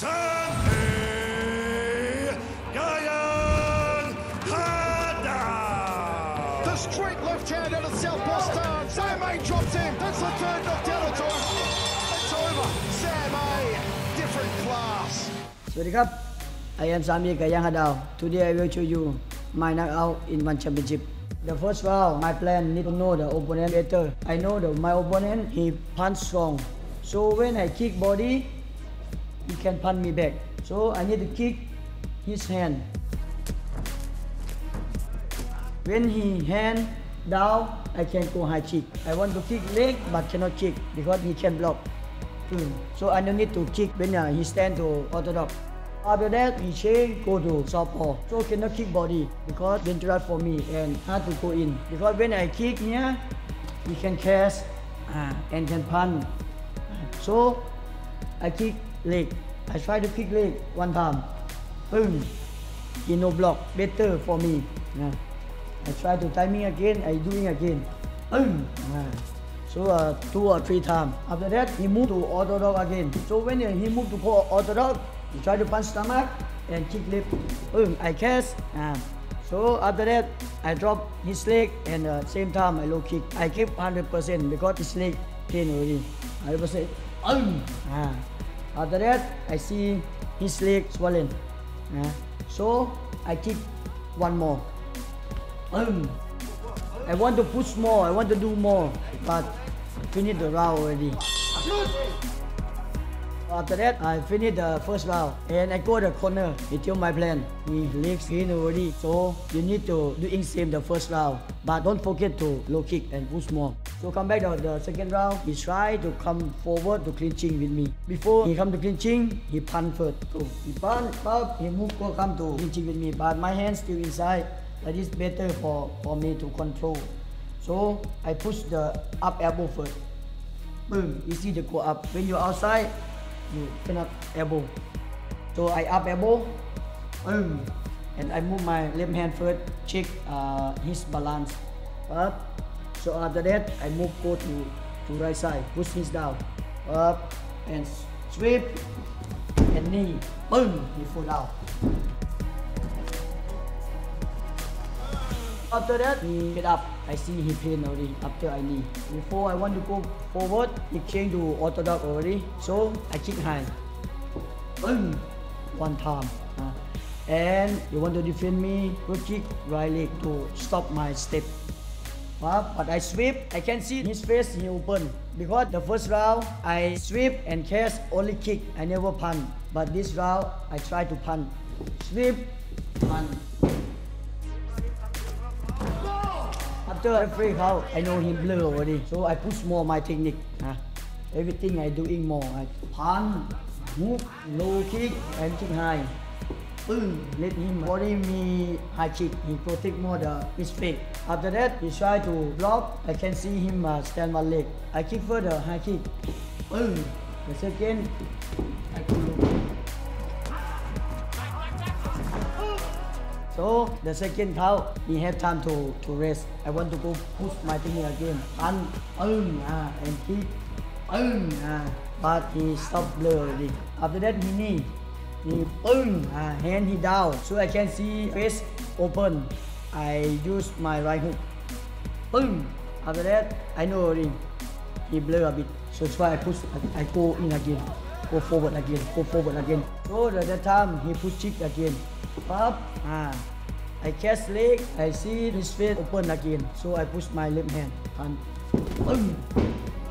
Sanhei Gayanhada. The straight left hand out of southpaw stance. Sam A drops him. That's the third knockdown of time. It's over. Sam A, different class. สวัสดีครับ I am Sami Gayanhada. Today I will show you my knockout in one championship. The first round, my plan need to know the opponent better. I know my opponent, he punch strong. So when I kick body, he can punch me back. So I need to kick his hand. When he hand down, I can go high kick. I want to kick leg but cannot kick because he can block. So I don't need to kick when he stand to orthodox. After that, he change go to southpaw. So cannot kick body because dangerous for me and hard to go in. Because when I kick here, he can catch and can punch. So I kick leg. I try to kick leg one time. Boom. He no block. Better for me. I try to timing again. I doing again. Boom. So 2 or 3 times. After that, he move to orthodox again. So when he move to orthodox, he try to punch stomach and kick lip. Boom. I catch. So after that, I drop his leg and same time I low kick. I keep 100% because his leg pain already. 100%. After that, I see his leg swollen. So I kick one more. I want to push more. I want to do more, but finish the round already. After that, I finish the first round and I go to the corner. He tell my plan. He legs in already, so you need to do in same the first round, but don't forget to low kick and push more. So come back to the second round. He try to come forward to clinching with me. Before he come to clinching, he punch first. So he punch, he move go come to clinching with me, but my hand still inside. That is better for me to control. So I push the up elbow first. Boom, easy to go up. When you're outside, you cannot elbow. So I up elbow, boom, and I move my left hand first, check his balance. Up. So after that, I move go to right side, push his down, up, and sweep, and knee, boom, he fall down. After that, he get up. I see he pain already after I knee. Before I want to go forward, he change to orthodox already. So I kick high. Boom! One time. And you want to defend me, go kick right leg to stop my step. But I sweep, I can see his face, he open. Because the first round, I sweep and catch, only kick, I never punch. But this round, I try to punch. Sweep, punch. After every count, I know him blur already, so I push more my technique. Everything I doing more. I punch, move, low kick, and kick high. Boom, let him body me high kick. He protect more his face. After that, he try to block. I can see him stand one leg. I kick further, high kick. Boom. The second, I go low kick. So the second count, he have time to rest. I want to go push my technique again. Punch, and kick, but he stopped blur already. After that, he knee, hand he down. So I can see face open. I use my right hook. After that, I know already he blur a bit. So that's why I push. I go in again, go forward again. So at that time, he push kick again. Up, I catch leg, I see his face open again, so I push my left hand and boom,